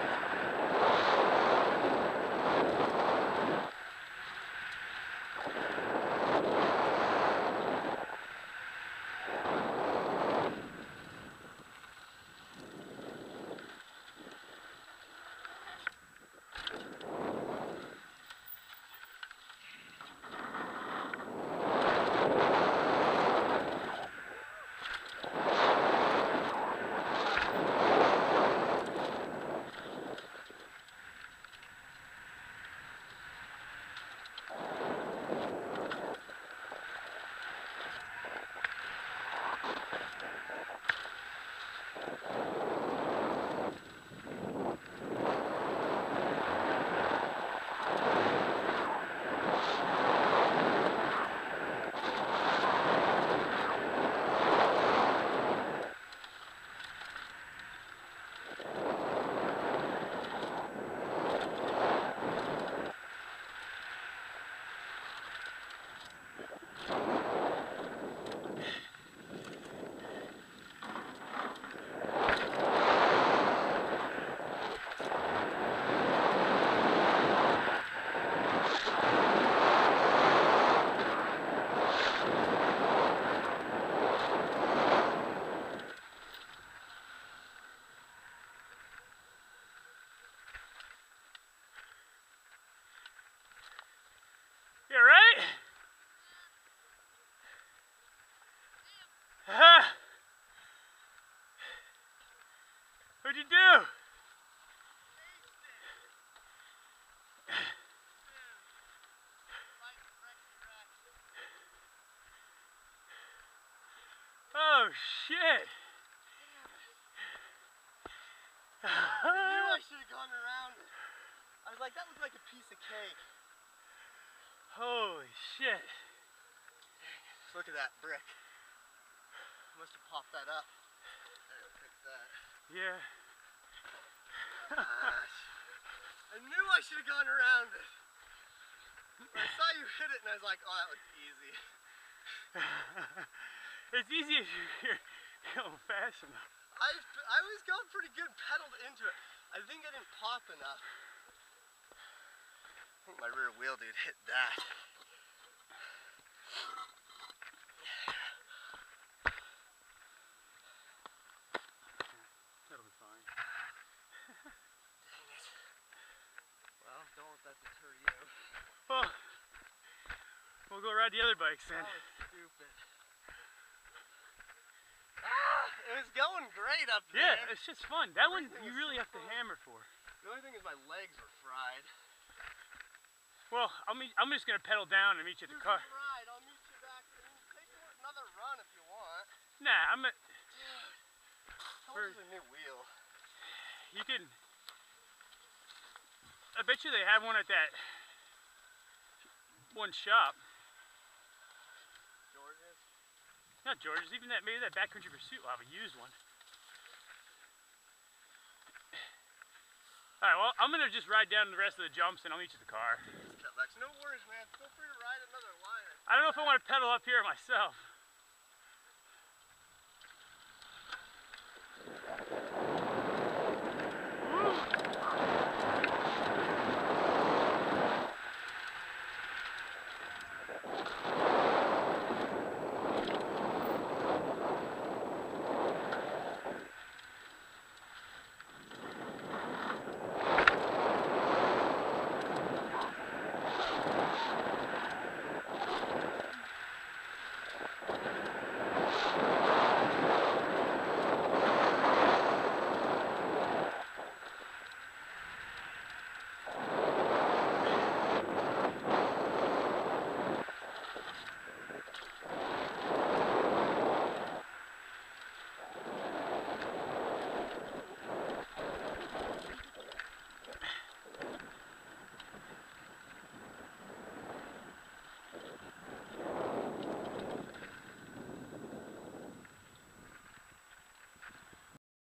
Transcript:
You alright? What'd you do? Oh shit! I knew I should have gone around it. I was like, that looked like a piece of cake. Holy shit. Just look at that brick. Must have popped that up. There, fix that. Yeah. Gosh. I knew I should have gone around it. When I saw you hit it and I was like, oh, that was easy. It's easy if you're going fast enough. I was going pretty good, pedaled into it. I think I didn't pop enough. I think my rear wheel dude hit that. That'll be fine. Dang it. Well, don't let that deter you. Well, we'll go ride the other bikes then. That was stupid. Ah, it was going great up there. Yeah, it's just fun. That one you really have to hammer for. The only thing is my legs were fried. Well, I'm just gonna pedal down and meet you at the car. Right, I'll meet you back. I mean, take another run if you want. Nah, I'm at. How much is a new wheel? You can. I bet you they have one at that one shop. George's? Not George's, even that, maybe that Backcountry Pursuit will have a used one. Alright, well, I'm gonna just ride down the rest of the jumps and I'll meet you at the car. No worries, man. Feel free to ride another line. I don't know if I want to pedal up here myself.